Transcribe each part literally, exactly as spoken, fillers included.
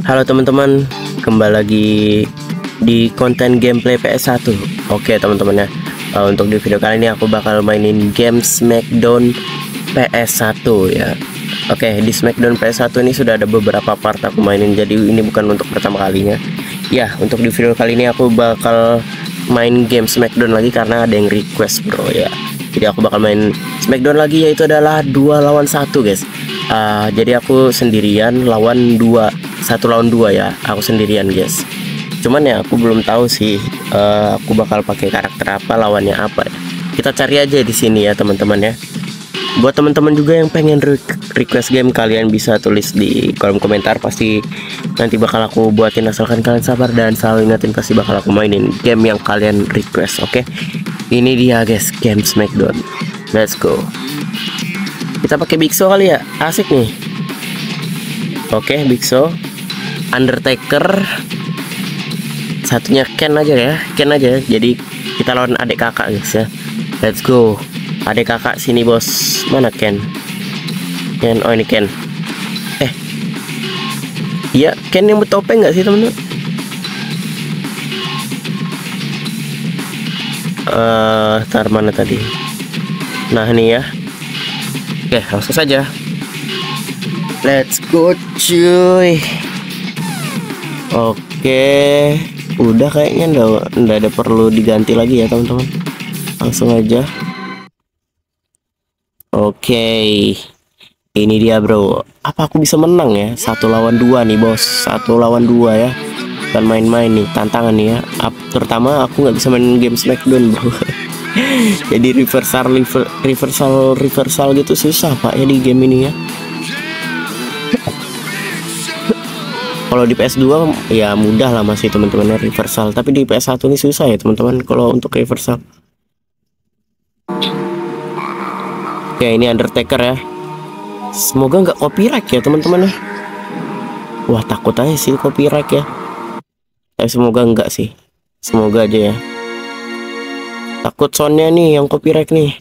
Halo teman-teman, kembali lagi di konten gameplay P S satu. Oke teman-teman ya, uh, untuk di video kali ini aku bakal mainin game Smackdown P S satu ya. Oke, di Smackdown P S satu ini sudah ada beberapa part aku mainin, jadi ini bukan untuk pertama kalinya. Ya, untuk di video kali ini aku bakal main game Smackdown lagi karena ada yang request bro ya. Jadi aku bakal main Smackdown lagi, yaitu adalah dua lawan satu guys. Uh, jadi aku sendirian lawan dua, satu lawan dua ya, aku sendirian guys. Cuman ya aku belum tahu sih uh, aku bakal pakai karakter apa, lawannya apa ya. Kita cari aja di sini ya teman-teman ya. Buat teman-teman juga yang pengen re request game, kalian bisa tulis di kolom komentar, pasti nanti bakal aku buatin, asalkan kalian sabar dan selalu ingatin pasti bakal aku mainin game yang kalian request. Oke, ini dia guys, game Smackdown. Let's go. Kita pakai Big Show kali ya, asik nih. Oke, Big Show, Undertaker, satunya Ken aja ya, Ken aja. Jadi kita lawan adik kakak guys ya. Let's go. Adik kakak sini bos. Mana Ken? Ken, oh ini Ken. Eh, iya Ken yang bertopeng nggak sih temen-temen? Eh, uh, tar mana tadi? Nah ini ya. Oke, langsung saja. Let's go cuy. Oke, udah kayaknya ndak ndak ada perlu diganti lagi ya teman-teman. Langsung aja. Oke, ini dia bro. Apa aku bisa menang ya? Satu lawan dua nih bos. Satu lawan dua ya. Dan main-main nih, tantangan nih ya. Terutama aku nggak bisa main game Smackdown bro. Jadi reversal rever, reversal reversal gitu susah pak ya di game ini ya. Kalau di P S dua ya mudah lah masih teman-teman reversal, tapi di P S satu ini susah ya teman-teman kalau untuk reversal. Oke, ini Undertaker ya. Semoga nggak copyright ya teman-teman ya. Wah takut aja sih copyright ya. Eh semoga enggak sih. Semoga aja ya. Takut soundnya nih yang copyright nih.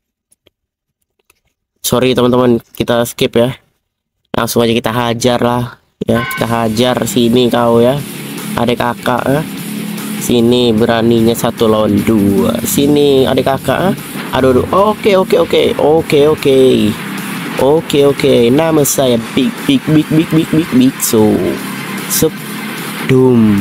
Sorry teman-teman, kita skip ya. Langsung aja kita hajar lah ya. Kita hajar sini kau ya, adik kakak ya. Sini beraninya satu lawan dua. Sini adik kakak ya. Aduh, aduh. Oke oke oke oke oke oke oke. Nama saya Big Big Big Big Big Big Big So Sep Dum.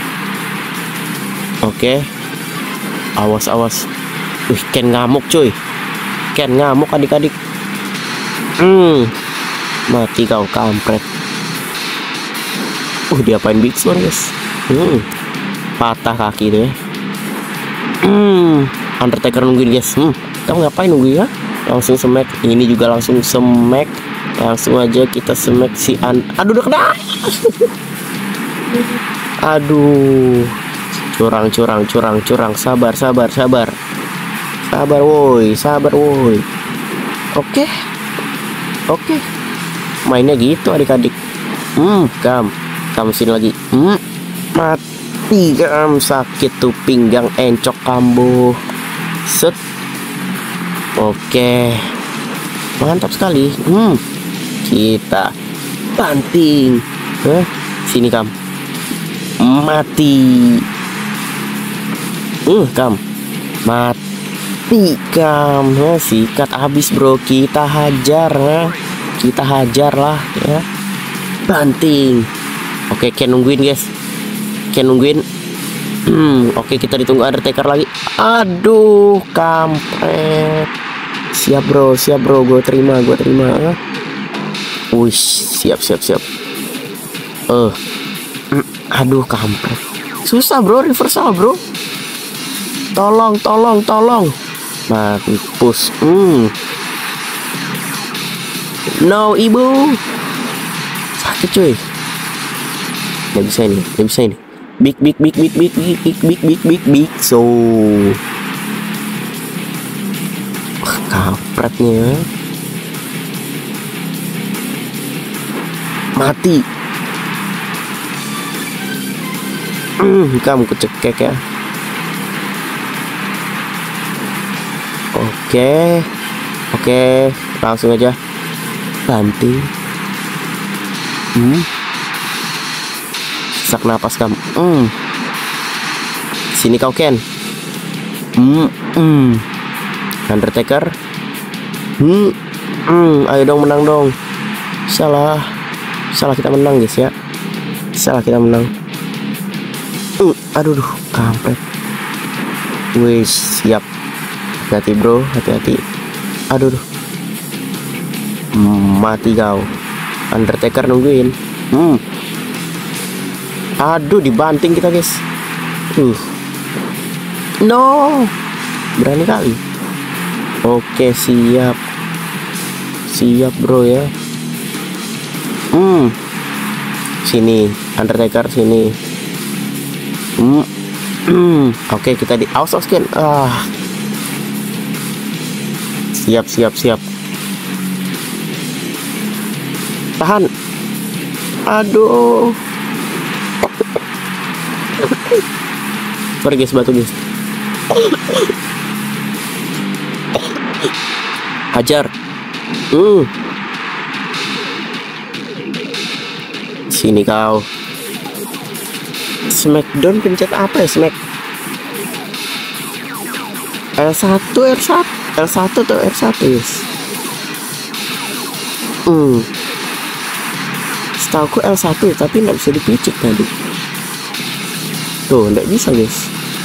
Oke, awas awas. Wih, Ken ngamuk cuy. Ken ngamuk adik-adik. Hmm, mati kau kampret. Uh, diapain Big Show guys? Hmm, patah kaki itu ya. Hmm, Undertaker nungguin guys. Hmm, kamu ngapain nungguin ya? Langsung smack. Ini juga langsung smack. Langsung aja kita smack si An. Aduh, udah kena. Aduh, curang curang curang curang. Sabar sabar sabar. Sabar woi, sabar woi. Oke. Oke. Mainnya gitu adik-adik. Hmm, kam. Kamu sini lagi. Hmm. Mati kam, sakit tuh pinggang encok kambuh. Set. Oke. Mantap sekali. Hmm. Kita banting. Hah? Sini kam. Mati. Uh, kam. Mati kam. Nah, sikat habis bro. Kita hajar ya. Kita hajar lah ya. Banting. Oke, Ken nungguin guys. Ken nungguin. Hmm, oke kita ditunggu Undertaker lagi. Aduh, kampret. Siap bro, siap bro. Gue terima, gue terima. Wih, siap siap siap. Eh, uh. Aduh, kampret. Susah bro, reversal bro. Tolong, tolong, tolong. Nah, push. Hmm. No, ibu. Sakit cuy. Gak bisa ini, gak bisa ini. Big, big, big, big, big, big, big, big, big, big, big. So, kampretnya. Mati. Hmm, kamu kecekek ya. Oke, oke, langsung aja banting. Hmm. Sesak napas kamu. Hmm. Sini kau Ken. Hmm. Hmm. Undertaker. Hmm. Hmm. Ayo dong menang dong. Salah. Salah kita menang guys ya. Salah kita menang. Uh, aduh, duh, kampret. Wih, siap. Hati-hati bro, hati-hati. Aduh, duh. Mati kau. Undertaker nungguin. Hmm. Aduh, dibanting kita guys. Uh. No. Berani kali. Oke, siap. Siap bro ya. Hmm. Sini, Undertaker sini. Hmm. Hmm. Oke, kita di aus aus Ken. Ah. Siap, siap, siap. Tahan. Aduh. Sorry guys, batu guys. Hajar. Hmm. Sini kau. Smackdown pencet apa ya? Smack L satu R satu L satu atau R satu guys. Hmm. Setauku L satu tapi nggak bisa dipicik tadi. Tuh, nggak bisa guys.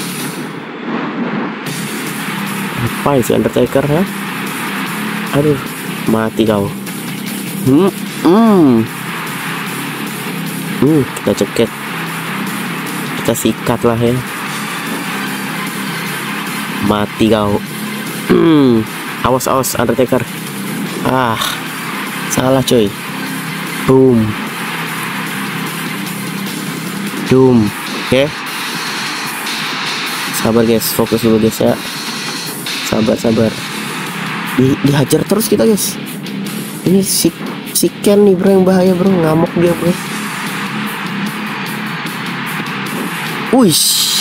Apa sih Undertaker ya? Aduh, mati kau. Hmm. Hmm. Hmm, kita ceket. Kita sikat lah ya. Mati kau. Hmm. Awas awas Undertaker. Ah. Salah coy. Boom. Doom. Oke. Okay. Sabar guys, fokus dulu guys ya. Sabar sabar. Di, dihajar terus kita guys. Ini si si Ken nih bro yang bahaya bro, ngamuk dia bro. Wih,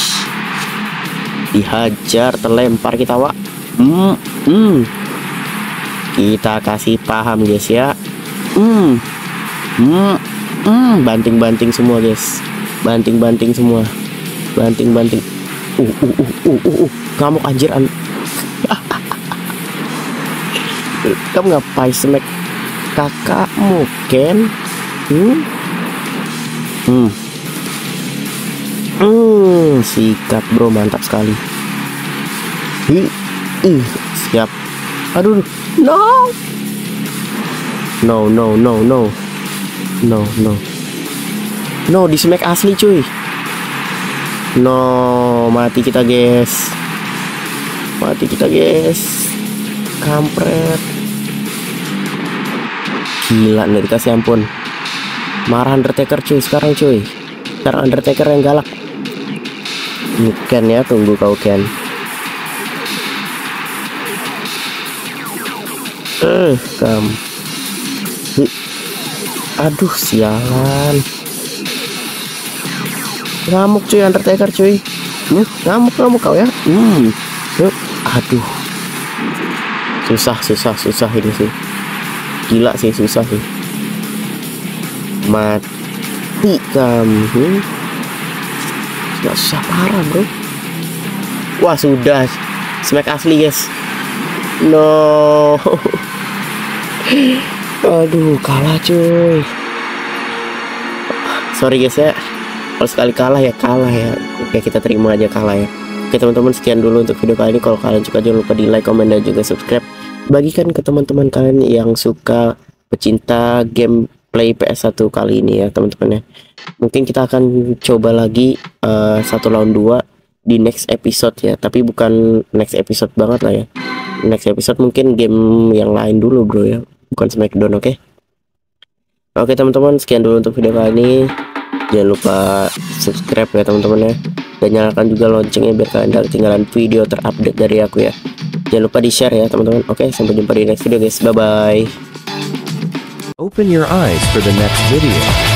dihajar, terlempar kita wak. Hmm, hmm. Kita kasih paham guys ya. Hmm, hmm, hmm. Banting-banting semua guys. Banting-banting semua. Banting-banting. Uh, uh, uh, uh, uh, uh. Ngamuk anjir an. Kamu ngapain smack kakakmu Ken? Hmm, hmm. Hmm, sikat bro, mantap sekali. Hi, uh, siap. Aduh, no, no, no, no, no, no, no, no, di smack asli cuy. No, mati kita guys. Mati kita guys. Kampret. Gila nih, dikasih ampun. Marah Undertaker cuy sekarang cuy. Sekarang Undertaker yang galak. Ken ya, tunggu kau Ken. Eh, kam. Aduh, sialan. Ngamuk cuy Undertaker cuy. Hmm, ngamuk ngamuk kau ya. Hmm. Aduh. Susah, susah, susah ini sih. Gila sih, susah sih. Mati kamu. Hmm. Gak susah parah bro. Wah sudah. Smack asli guys. No. Aduh, kalah cuy. Sorry guys ya. Kalau sekali kalah ya kalah ya. Oke, kita terima aja kalah ya. Oke teman-teman, sekian dulu untuk video kali ini. Kalau kalian suka jangan lupa di like, komen, dan juga subscribe. Bagikan ke teman-teman kalian yang suka pecinta gameplay P S satu kali ini ya teman-teman ya. Mungkin kita akan coba lagi uh, satu lawan dua di next episode ya. Tapi bukan next episode banget lah ya. Next episode mungkin game yang lain dulu bro ya. Bukan Smackdown, oke? Okay? Oke teman-teman, sekian dulu untuk video kali ini. Jangan lupa subscribe ya teman-teman ya. Dan nyalakan juga loncengnya biar kalian tidak ketinggalan video terupdate dari aku ya. Jangan lupa di share ya teman-teman. Oke, sampai jumpa di next video guys. Bye bye. Open your eyes for the next video.